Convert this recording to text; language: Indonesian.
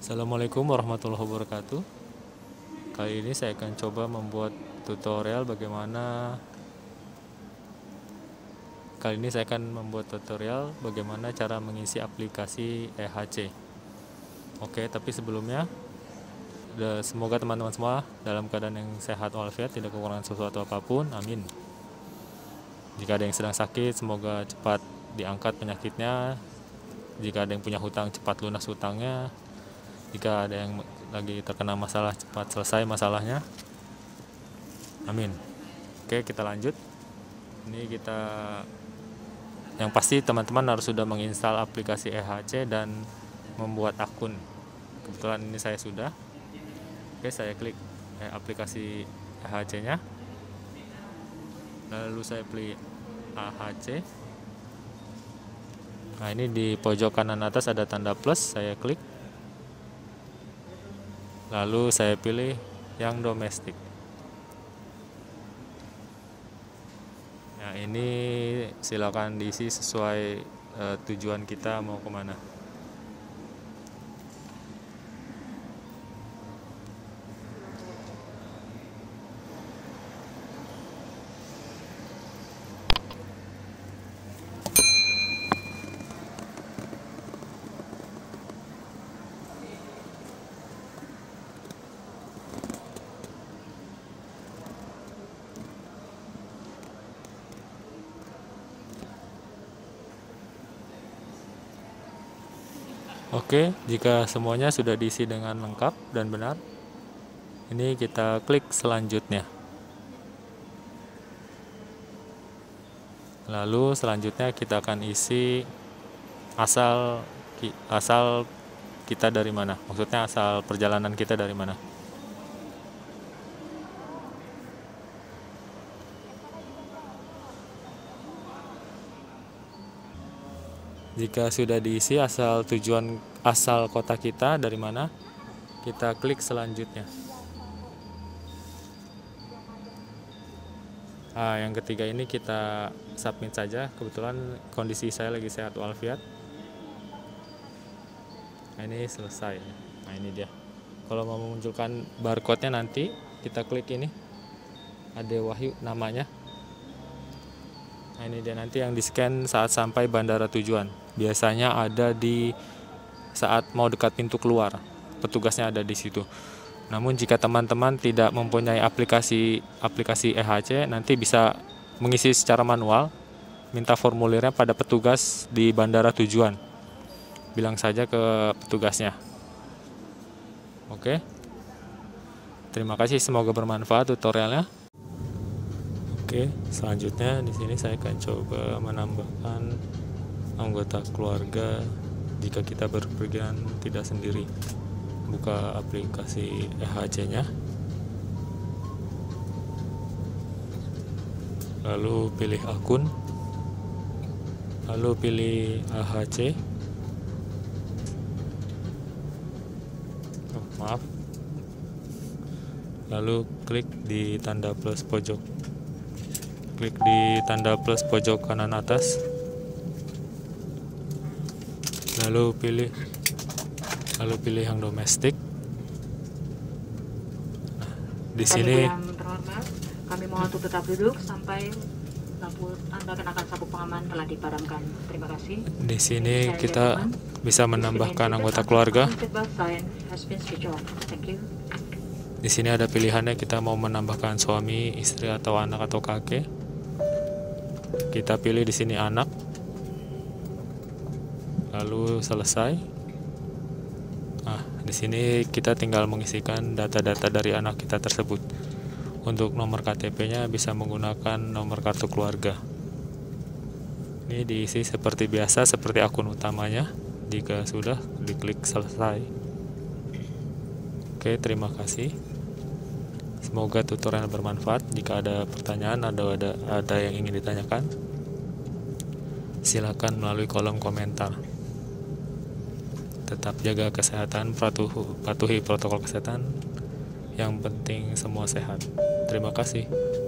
Assalamualaikum warahmatullahi wabarakatuh. Kali ini saya akan coba membuat tutorial bagaimana cara mengisi aplikasi EHC. Oke, tapi sebelumnya semoga teman-teman semua dalam keadaan yang sehat walafiat, tidak kekurangan sesuatu apapun. Amin. Jika ada yang sedang sakit, semoga cepat diangkat penyakitnya. Jika ada yang punya hutang, cepat lunas hutangnya. Jika ada yang lagi terkena masalah, cepat selesai masalahnya. Amin. Oke, kita lanjut. Yang pasti teman-teman harus sudah menginstal aplikasi EHC dan membuat akun. Kebetulan ini saya sudah. Oke, saya klik aplikasi EHC-nya. Lalu saya pilih AHC. Nah, ini di pojok kanan atas ada tanda plus, saya klik. Lalu saya pilih yang domestik. Nah, ini silakan diisi sesuai tujuan kita mau kemana. Oke, jika semuanya sudah diisi dengan lengkap dan benar, ini kita klik selanjutnya. Lalu selanjutnya kita akan isi asal kita dari mana, maksudnya asal perjalanan kita dari mana. Jika sudah diisi asal kota kita dari mana, kita klik selanjutnya. Yang ketiga ini kita submit saja. Kebetulan kondisi saya lagi sehat walafiat. Nah, ini selesai. Nah, ini dia. Kalau mau memunculkan barcode-nya nanti kita klik ini. Ade Wahyu namanya. Nah, ini dia nanti yang di-scan saat sampai bandara tujuan. Biasanya ada di saat mau dekat pintu keluar. Petugasnya ada di situ. Namun jika teman-teman tidak mempunyai aplikasi EHC, nanti bisa mengisi secara manual, minta formulirnya pada petugas di bandara tujuan. Bilang saja ke petugasnya. Oke. Terima kasih, semoga bermanfaat tutorialnya. Oke, selanjutnya di sini saya akan coba menambahkan anggota keluarga jika kita berpergian tidak sendiri. Buka aplikasi EHC-nya. Lalu pilih akun. Lalu pilih AHC. Maaf. Lalu klik di tanda plus pojok. Klik di tanda plus pojok kanan atas. Lalu pilih yang domestik. Nah, di sini yang terhormat, kami mohon untuk tetap duduk sampai lampu Anda kenakan sabuk pengaman telah dipadamkan. Terima kasih. Di sini kita bisa menambahkan anggota keluarga. Di sini ada pilihannya, kita mau menambahkan suami, istri, atau anak atau kakek. Kita pilih di sini anak. Lalu selesai. Nah, di sini kita tinggal mengisikan data-data dari anak kita tersebut. Untuk nomor KTP-nya bisa menggunakan nomor kartu keluarga. Ini diisi seperti biasa, seperti akun utamanya. Jika sudah, diklik selesai. Oke, terima kasih. Semoga tutorial bermanfaat. Jika ada pertanyaan, ada yang ingin ditanyakan, silakan melalui kolom komentar. Tetap jaga kesehatan, patuhi protokol kesehatan. Yang penting semua sehat. Terima kasih.